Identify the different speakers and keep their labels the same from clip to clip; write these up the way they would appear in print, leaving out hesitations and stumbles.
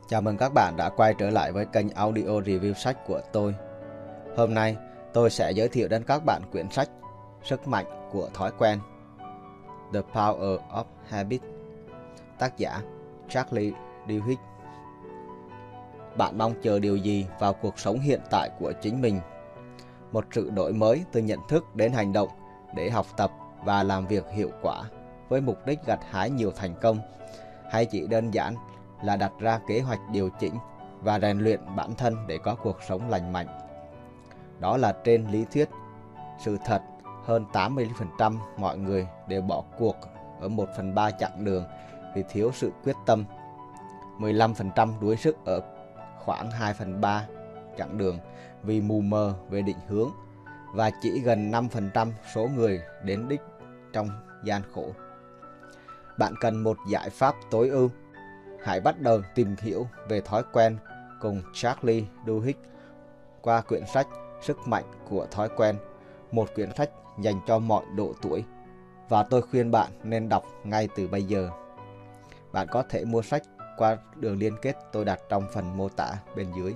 Speaker 1: Chào mừng các bạn đã quay trở lại với kênh audio review sách của tôi. Hôm nay tôi sẽ giới thiệu đến các bạn quyển sách Sức mạnh của thói quen, The Power of Habit, tác giả Charlie Duhigg. Bạn mong chờ điều gì vào cuộc sống hiện tại của chính mình? Một sự đổi mới từ nhận thức đến hành động để học tập và làm việc hiệu quả với mục đích gặt hái nhiều thành công, hay chỉ đơn giản là đặt ra kế hoạch điều chỉnh và rèn luyện bản thân để có cuộc sống lành mạnh? Đó là trên lý thuyết. Sự thật, hơn 80% mọi người đều bỏ cuộc ở 1/3 chặng đường vì thiếu sự quyết tâm, 15% đuối sức ở khoảng 2/3 chặng đường vì mù mờ về định hướng, và chỉ gần 5% số người đến đích trong gian khổ. Bạn cần một giải pháp tối ưu. Hãy bắt đầu tìm hiểu về thói quen cùng Charlie Duhigg qua quyển sách Sức mạnh của thói quen, một quyển sách dành cho mọi độ tuổi, và tôi khuyên bạn nên đọc ngay từ bây giờ. Bạn có thể mua sách qua đường liên kết tôi đặt trong phần mô tả bên dưới.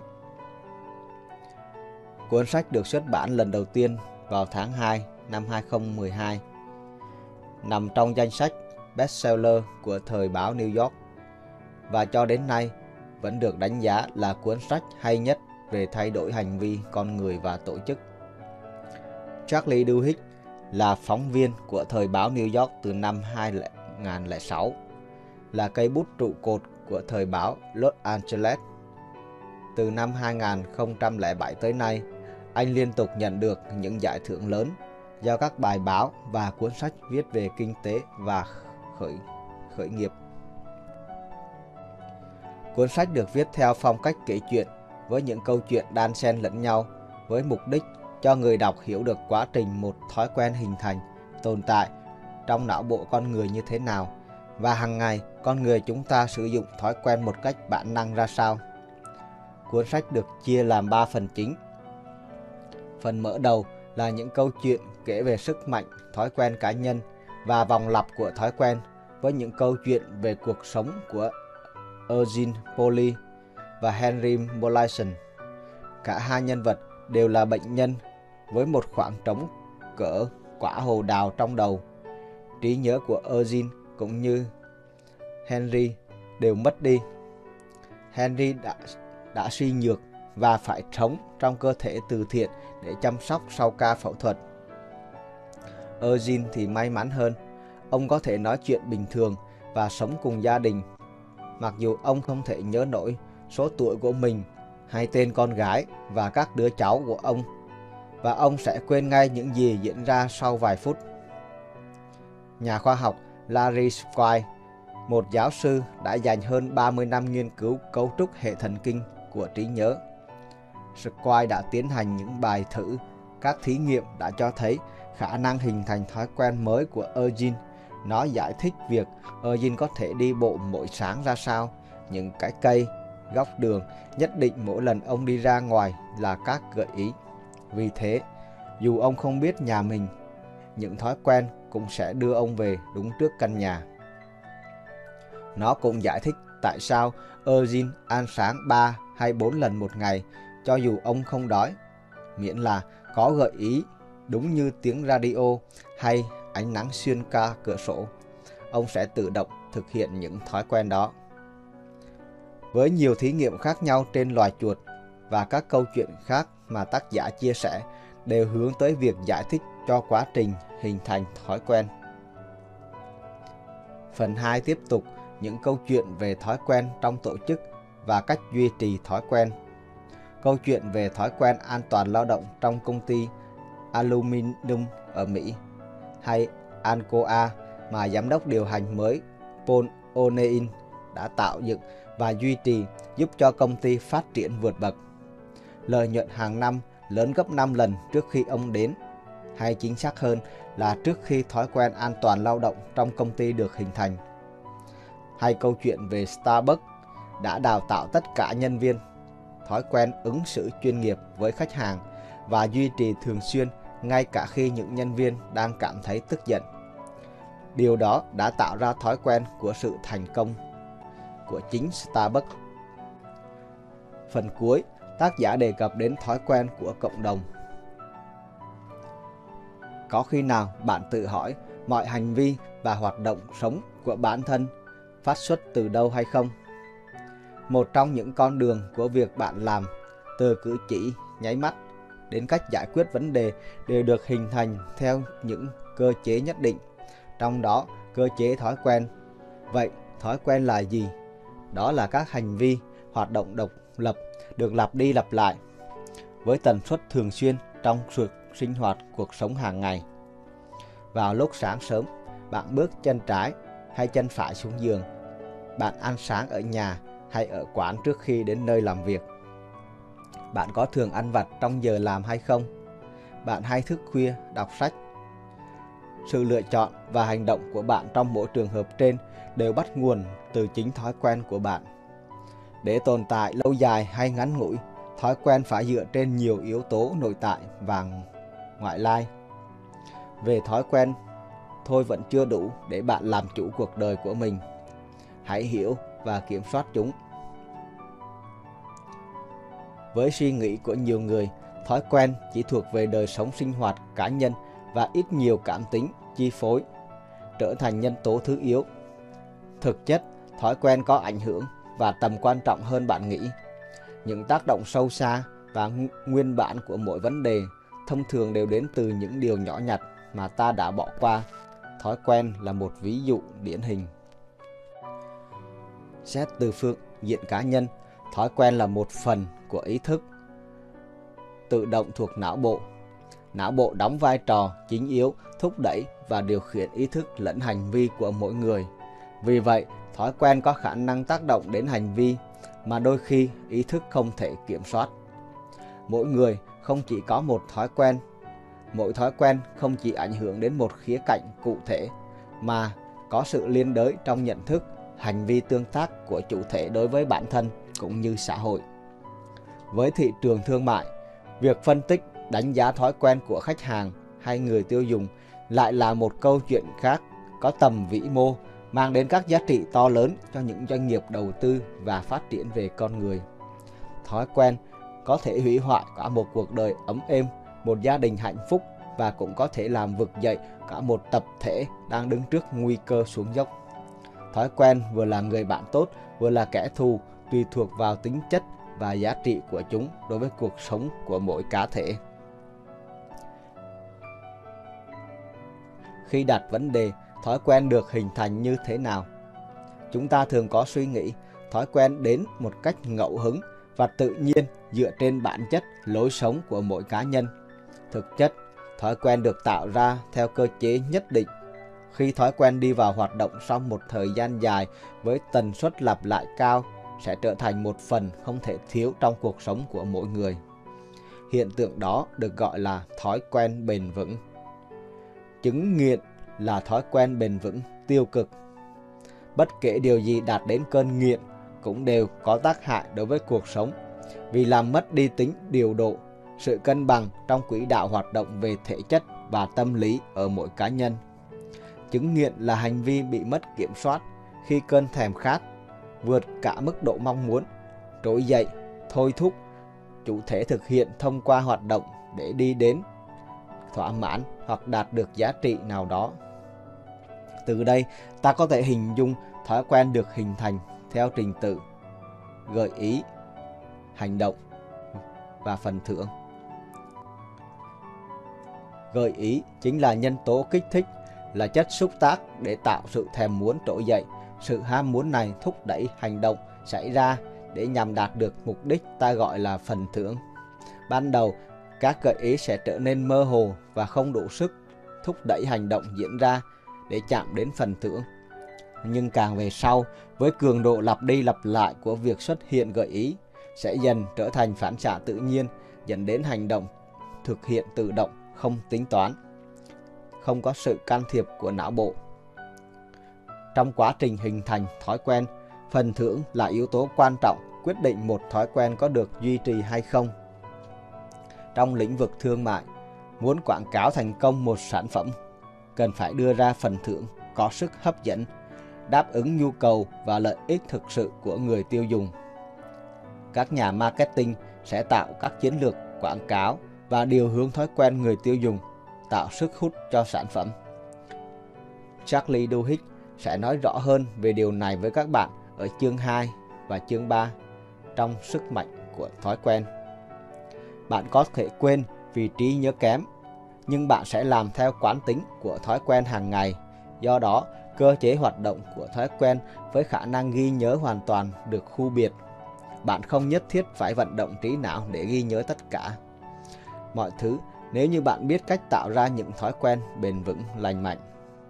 Speaker 1: Cuốn sách được xuất bản lần đầu tiên vào tháng 2 năm 2012, nằm trong danh sách bestseller của thời báo New York, và cho đến nay vẫn được đánh giá là cuốn sách hay nhất về thay đổi hành vi con người và tổ chức. Charlie Duhigg là phóng viên của thời báo New York từ năm 2006, là cây bút trụ cột của thời báo Los Angeles. Từ năm 2007 tới nay, anh liên tục nhận được những giải thưởng lớn do các bài báo và cuốn sách viết về kinh tế và khởi nghiệp. Cuốn sách được viết theo phong cách kể chuyện với những câu chuyện đan xen lẫn nhau, với mục đích cho người đọc hiểu được quá trình một thói quen hình thành, tồn tại trong não bộ con người như thế nào, và hàng ngày con người chúng ta sử dụng thói quen một cách bản năng ra sao. Cuốn sách được chia làm 3 phần chính. Phần mở đầu là những câu chuyện kể về sức mạnh thói quen cá nhân và vòng lặp của thói quen, với những câu chuyện về cuộc sống của Eugene Polly và Henry Molaison. Cả hai nhân vật đều là bệnh nhân với một khoảng trống cỡ quả hồ đào trong đầu. Trí nhớ của Eugene cũng như Henry đều mất đi. Henry đã suy nhược và phải sống trong cơ thể từ thiện để chăm sóc sau ca phẫu thuật. Eugene thì may mắn hơn, ông có thể nói chuyện bình thường và sống cùng gia đình. Mặc dù ông không thể nhớ nổi số tuổi của mình hay tên con gái và các đứa cháu của ông, và ông sẽ quên ngay những gì diễn ra sau vài phút. Nhà khoa học Larry Squire, một giáo sư đã dành hơn 30 năm nghiên cứu cấu trúc hệ thần kinh của trí nhớ. Squire đã tiến hành những bài thử. Các thí nghiệm đã cho thấy khả năng hình thành thói quen mới của Eugene. Nó giải thích việc Eugene có thể đi bộ mỗi sáng ra sao, những cái cây, góc đường nhất định mỗi lần ông đi ra ngoài là các gợi ý. Vì thế, dù ông không biết nhà mình, những thói quen cũng sẽ đưa ông về đúng trước căn nhà. Nó cũng giải thích tại sao Eugene ăn sáng 3 hay 4 lần một ngày cho dù ông không đói, miễn là có gợi ý đúng như tiếng radio hay ánh nắng xuyên qua cửa sổ, ông sẽ tự động thực hiện những thói quen đó. Với nhiều thí nghiệm khác nhau trên loài chuột và các câu chuyện khác mà tác giả chia sẻ đều hướng tới việc giải thích cho quá trình hình thành thói quen. Phần 2 tiếp tục những câu chuyện về thói quen trong tổ chức và cách duy trì thói quen. Câu chuyện về thói quen an toàn lao động trong công ty Aluminium ở Mỹ, hay Alcoa, mà giám đốc điều hành mới Paul O'Neill đã tạo dựng và duy trì, giúp cho công ty phát triển vượt bậc. Lợi nhuận hàng năm lớn gấp 5 lần trước khi ông đến, hay chính xác hơn là trước khi thói quen an toàn lao động trong công ty được hình thành. Hay câu chuyện về Starbucks đã đào tạo tất cả nhân viên thói quen ứng xử chuyên nghiệp với khách hàng và duy trì thường xuyên ngay cả khi những nhân viên đang cảm thấy tức giận. Điều đó đã tạo ra thói quen của sự thành công của chính Starbucks. Phần cuối, tác giả đề cập đến thói quen của cộng đồng. Có khi nào bạn tự hỏi mọi hành vi và hoạt động sống của bản thân phát xuất từ đâu hay không? Một trong những con đường của việc bạn làm, từ cử chỉ, nháy mắt đến cách giải quyết vấn đề đều được hình thành theo những cơ chế nhất định, trong đó cơ chế thói quen. Vậy, thói quen là gì? Đó là các hành vi, hoạt động độc lập được lặp đi lặp lại với tần suất thường xuyên trong sự sinh hoạt cuộc sống hàng ngày. Vào lúc sáng sớm, bạn bước chân trái hay chân phải xuống giường. Bạn ăn sáng ở nhà hay ở quán trước khi đến nơi làm việc. Bạn có thường ăn vặt trong giờ làm hay không? Bạn hay thức khuya, đọc sách. Sự lựa chọn và hành động của bạn trong mỗi trường hợp trên đều bắt nguồn từ chính thói quen của bạn. Để tồn tại lâu dài hay ngắn ngủi, thói quen phải dựa trên nhiều yếu tố nội tại và ngoại lai. Về thói quen thôi vẫn chưa đủ để bạn làm chủ cuộc đời của mình. Hãy hiểu và kiểm soát chúng. Với suy nghĩ của nhiều người, thói quen chỉ thuộc về đời sống sinh hoạt cá nhân và ít nhiều cảm tính chi phối, trở thành nhân tố thứ yếu. Thực chất, thói quen có ảnh hưởng và tầm quan trọng hơn bạn nghĩ. Những tác động sâu xa và nguyên bản của mỗi vấn đề thông thường đều đến từ những điều nhỏ nhặt mà ta đã bỏ qua. Thói quen là một ví dụ điển hình. Xét từ phương diện cá nhân, thói quen là một phần của ý thức tự động thuộc não bộ. Não bộ đóng vai trò chính yếu thúc đẩy và điều khiển ý thức lẫn hành vi của mỗi người. Vì vậy, thói quen có khả năng tác động đến hành vi mà đôi khi ý thức không thể kiểm soát. Mỗi người không chỉ có một thói quen. Mỗi thói quen không chỉ ảnh hưởng đến một khía cạnh cụ thể mà có sự liên đới trong nhận thức, hành vi tương tác của chủ thể đối với bản thân cũng như xã hội. Với thị trường thương mại, việc phân tích, đánh giá thói quen của khách hàng hay người tiêu dùng lại là một câu chuyện khác có tầm vĩ mô, mang đến các giá trị to lớn cho những doanh nghiệp đầu tư và phát triển về con người. Thói quen có thể hủy hoại cả một cuộc đời ấm êm, một gia đình hạnh phúc và cũng có thể làm vực dậy cả một tập thể đang đứng trước nguy cơ xuống dốc. Thói quen vừa là người bạn tốt, vừa là kẻ thù, tùy thuộc vào tính chất và giá trị của chúng đối với cuộc sống của mỗi cá thể. Khi đặt vấn đề thói quen được hình thành như thế nào, chúng ta thường có suy nghĩ thói quen đến một cách ngẫu hứng và tự nhiên dựa trên bản chất lối sống của mỗi cá nhân. Thực chất, thói quen được tạo ra theo cơ chế nhất định. Khi thói quen đi vào hoạt động sau một thời gian dài với tần suất lặp lại cao, sẽ trở thành một phần không thể thiếu trong cuộc sống của mỗi người. Hiện tượng đó được gọi là thói quen bền vững. Chứng nghiện là thói quen bền vững tiêu cực. Bất kể điều gì đạt đến cơn nghiện cũng đều có tác hại đối với cuộc sống, vì làm mất đi tính điều độ, sự cân bằng trong quỹ đạo hoạt động về thể chất và tâm lý ở mỗi cá nhân. Chứng nghiện là hành vi bị mất kiểm soát khi cơn thèm khát vượt cả mức độ mong muốn, trỗi dậy, thôi thúc chủ thể thực hiện thông qua hoạt động để đi đến thỏa mãn hoặc đạt được giá trị nào đó. Từ đây, ta có thể hình dung thói quen được hình thành theo trình tự gợi ý, hành động và phần thưởng. Gợi ý chính là nhân tố kích thích, là chất xúc tác để tạo sự thèm muốn trỗi dậy. Sự ham muốn này thúc đẩy hành động xảy ra để nhằm đạt được mục đích ta gọi là phần thưởng. Ban đầu, các gợi ý sẽ trở nên mơ hồ và không đủ sức thúc đẩy hành động diễn ra để chạm đến phần thưởng. Nhưng càng về sau, với cường độ lặp đi lặp lại của việc xuất hiện gợi ý, sẽ dần trở thành phản xạ tự nhiên, dẫn đến hành động thực hiện tự động, không tính toán, không có sự can thiệp của não bộ. Trong quá trình hình thành thói quen, phần thưởng là yếu tố quan trọng quyết định một thói quen có được duy trì hay không. Trong lĩnh vực thương mại, muốn quảng cáo thành công một sản phẩm, cần phải đưa ra phần thưởng có sức hấp dẫn, đáp ứng nhu cầu và lợi ích thực sự của người tiêu dùng. Các nhà marketing sẽ tạo các chiến lược quảng cáo và điều hướng thói quen người tiêu dùng, tạo sức hút cho sản phẩm. Charlie Duhigg sẽ nói rõ hơn về điều này với các bạn ở chương 2 và chương 3 trong sức mạnh của thói quen. Bạn có thể quên vì trí nhớ kém, nhưng bạn sẽ làm theo quán tính của thói quen hàng ngày. Do đó, cơ chế hoạt động của thói quen với khả năng ghi nhớ hoàn toàn được khu biệt. Bạn không nhất thiết phải vận động trí não để ghi nhớ tất cả mọi thứ nếu như bạn biết cách tạo ra những thói quen bền vững, lành mạnh.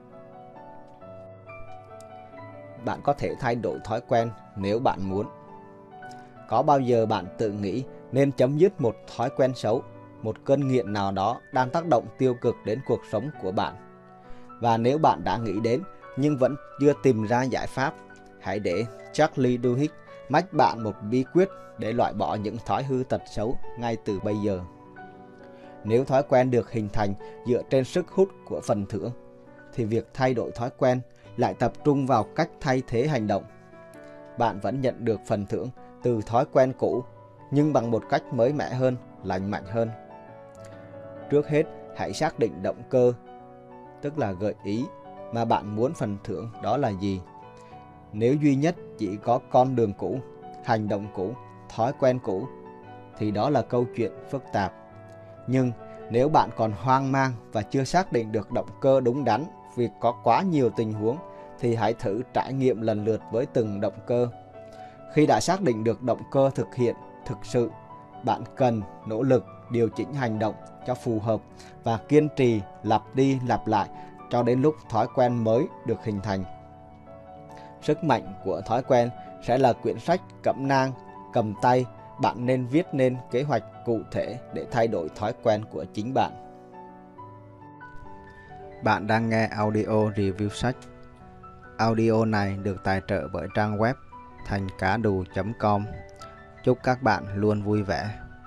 Speaker 1: Bạn có thể thay đổi thói quen nếu bạn muốn. Có bao giờ bạn tự nghĩ nên chấm dứt một thói quen xấu, một cơn nghiện nào đó đang tác động tiêu cực đến cuộc sống của bạn? Và nếu bạn đã nghĩ đến nhưng vẫn chưa tìm ra giải pháp, hãy để Charlie Duhigg mách bạn một bí quyết để loại bỏ những thói hư tật xấu ngay từ bây giờ. Nếu thói quen được hình thành dựa trên sức hút của phần thưởng, thì việc thay đổi thói quen lại tập trung vào cách thay thế hành động. Bạn vẫn nhận được phần thưởng từ thói quen cũ, nhưng bằng một cách mới mẻ hơn, lành mạnh hơn. Trước hết, hãy xác định động cơ, tức là gợi ý mà bạn muốn phần thưởng đó là gì. Nếu duy nhất chỉ có con đường cũ, hành động cũ, thói quen cũ, thì đó là câu chuyện phức tạp. Nhưng nếu bạn còn hoang mang và chưa xác định được động cơ đúng đắn vì có quá nhiều tình huống, thì hãy thử trải nghiệm lần lượt với từng động cơ. Khi đã xác định được động cơ thực hiện thực sự, bạn cần nỗ lực điều chỉnh hành động cho phù hợp và kiên trì lặp đi lặp lại cho đến lúc thói quen mới được hình thành. Sức mạnh của thói quen sẽ là quyển sách cẩm nang cầm tay bạn nên viết nên kế hoạch cụ thể để thay đổi thói quen của chính bạn. Bạn đang nghe audio review sách. Audio này được tài trợ bởi trang web thanhcadù.com. Chúc các bạn luôn vui vẻ.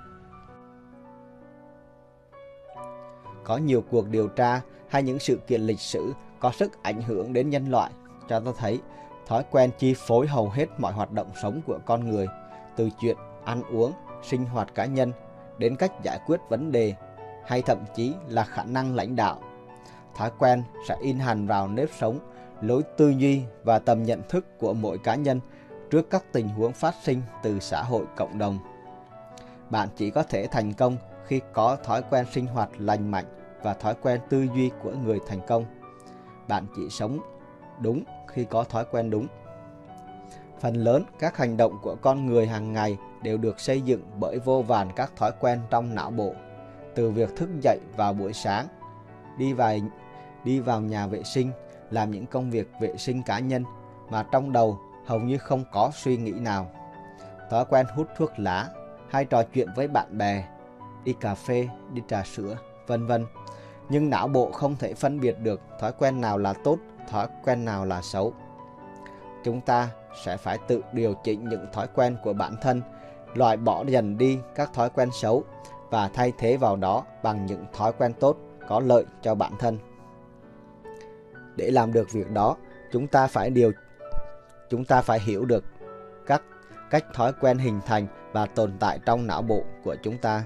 Speaker 1: Có nhiều cuộc điều tra hay những sự kiện lịch sử có sức ảnh hưởng đến nhân loại cho ta thấy thói quen chi phối hầu hết mọi hoạt động sống của con người, từ chuyện ăn uống, sinh hoạt cá nhân đến cách giải quyết vấn đề hay thậm chí là khả năng lãnh đạo. Thói quen sẽ in hằn vào nếp sống, lối tư duy và tầm nhận thức của mỗi cá nhân trước các tình huống phát sinh từ xã hội cộng đồng. Bạn chỉ có thể thành công khi có thói quen sinh hoạt lành mạnh và thói quen tư duy của người thành công. Bạn chỉ sống đúng khi có thói quen đúng. Phần lớn các hành động của con người hàng ngày đều được xây dựng bởi vô vàn các thói quen trong não bộ, từ việc thức dậy vào buổi sáng, đi vào nhà vệ sinh, làm những công việc vệ sinh cá nhân mà trong đầu hầu như không có suy nghĩ nào. Thói quen hút thuốc lá hay trò chuyện với bạn bè, đi cà phê, đi trà sữa, vân vân. Nhưng não bộ không thể phân biệt được thói quen nào là tốt, thói quen nào là xấu. Chúng ta sẽ phải tự điều chỉnh những thói quen của bản thân, loại bỏ dần đi các thói quen xấu và thay thế vào đó bằng những thói quen tốt có lợi cho bản thân. Để làm được việc đó, chúng ta phải hiểu được các cách thói quen hình thành và tồn tại trong não bộ của chúng ta.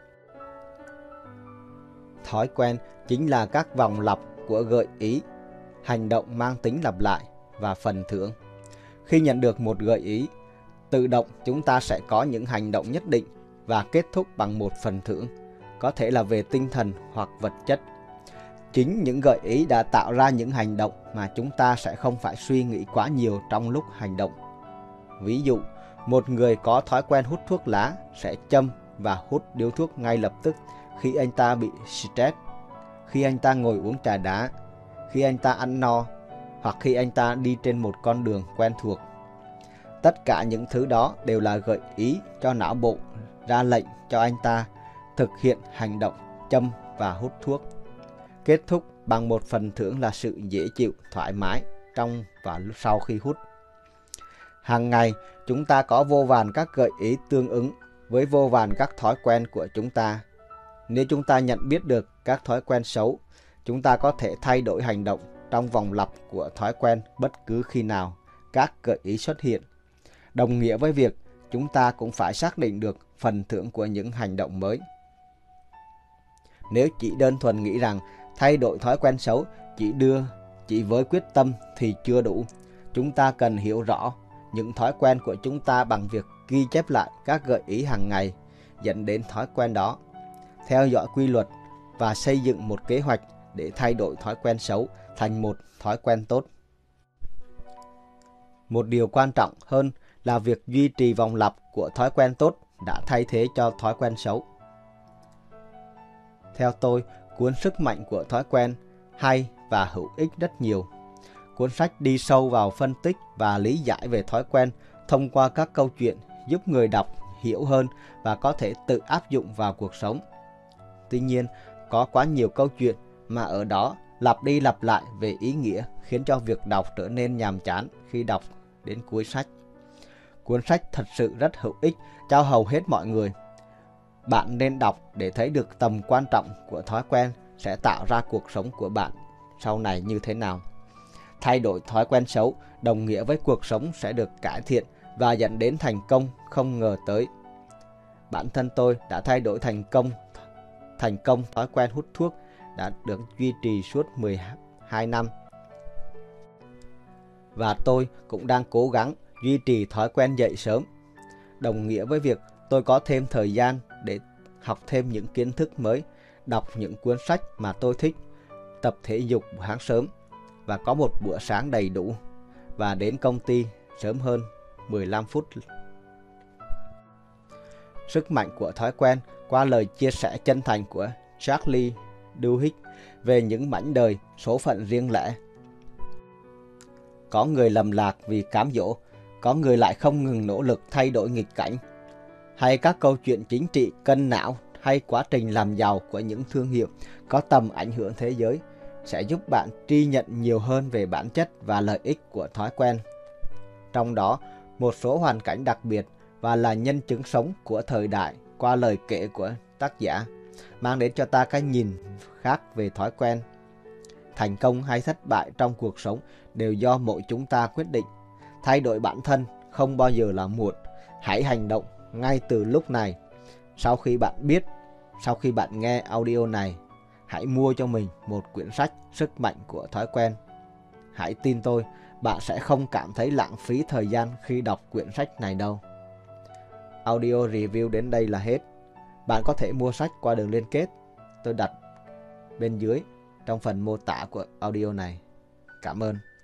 Speaker 1: Thói quen chính là các vòng lặp của gợi ý, hành động mang tính lặp lại và phần thưởng. Khi nhận được một gợi ý, tự động chúng ta sẽ có những hành động nhất định và kết thúc bằng một phần thưởng, có thể là về tinh thần hoặc vật chất. Chính những gợi ý đã tạo ra những hành động mà chúng ta sẽ không phải suy nghĩ quá nhiều trong lúc hành động. Ví dụ, một người có thói quen hút thuốc lá sẽ châm và hút điếu thuốc ngay lập tức khi anh ta bị stress, khi anh ta ngồi uống trà đá, khi anh ta ăn no, hoặc khi anh ta đi trên một con đường quen thuộc. Tất cả những thứ đó đều là gợi ý cho não bộ ra lệnh cho anh ta thực hiện hành động châm và hút thuốc. Kết thúc bằng một phần thưởng là sự dễ chịu, thoải mái trong và sau khi hút. Hàng ngày, chúng ta có vô vàn các gợi ý tương ứng với vô vàn các thói quen của chúng ta. Nếu chúng ta nhận biết được các thói quen xấu, chúng ta có thể thay đổi hành động trong vòng lặp của thói quen bất cứ khi nào các gợi ý xuất hiện. Đồng nghĩa với việc chúng ta cũng phải xác định được phần thưởng của những hành động mới. Nếu chỉ đơn thuần nghĩ rằng thay đổi thói quen xấu chỉ với quyết tâm thì chưa đủ. Chúng ta cần hiểu rõ những thói quen của chúng ta bằng việc ghi chép lại các gợi ý hàng ngày dẫn đến thói quen đó, theo dõi quy luật và xây dựng một kế hoạch để thay đổi thói quen xấu thành một thói quen tốt. Một điều quan trọng hơn là việc duy trì vòng lặp của thói quen tốt đã thay thế cho thói quen xấu. Theo tôi, cuốn Sức mạnh của thói quen hay và hữu ích rất nhiều. Cuốn sách đi sâu vào phân tích và lý giải về thói quen thông qua các câu chuyện, giúp người đọc hiểu hơn và có thể tự áp dụng vào cuộc sống. Tuy nhiên, có quá nhiều câu chuyện mà ở đó lặp đi lặp lại về ý nghĩa khiến cho việc đọc trở nên nhàm chán khi đọc đến cuối sách. Cuốn sách thật sự rất hữu ích cho hầu hết mọi người. Bạn nên đọc để thấy được tầm quan trọng của thói quen sẽ tạo ra cuộc sống của bạn sau này như thế nào. Thay đổi thói quen xấu đồng nghĩa với cuộc sống sẽ được cải thiện và dẫn đến thành công không ngờ tới. Bản thân tôi đã thay đổi thành công thói quen hút thuốc đã được duy trì suốt 12 năm. Và tôi cũng đang cố gắng duy trì thói quen dậy sớm, đồng nghĩa với việc tôi có thêm thời gian để học thêm những kiến thức mới, đọc những cuốn sách mà tôi thích, tập thể dục sáng sớm và có một bữa sáng đầy đủ và đến công ty sớm hơn 15 phút. Sức mạnh của thói quen qua lời chia sẻ chân thành của Charlie Duhigg về những mảnh đời số phận riêng lẻ. Có người lầm lạc vì cám dỗ, có người lại không ngừng nỗ lực thay đổi nghịch cảnh. Hay các câu chuyện chính trị cân não hay quá trình làm giàu của những thương hiệu có tầm ảnh hưởng thế giới sẽ giúp bạn tri nhận nhiều hơn về bản chất và lợi ích của thói quen. Trong đó, một số hoàn cảnh đặc biệt và là nhân chứng sống của thời đại qua lời kể của tác giả mang đến cho ta cái nhìn khác về thói quen. Thành công hay thất bại trong cuộc sống đều do mỗi chúng ta quyết định. Thay đổi bản thân không bao giờ là muộn. Hãy hành động ngay từ lúc này. Sau khi bạn nghe audio này, hãy mua cho mình một quyển sách Sức mạnh của thói quen. Hãy tin tôi, bạn sẽ không cảm thấy lãng phí thời gian khi đọc quyển sách này đâu. Audio review đến đây là hết. Bạn có thể mua sách qua đường liên kết tôi đặt bên dưới trong phần mô tả của audio này. Cảm ơn.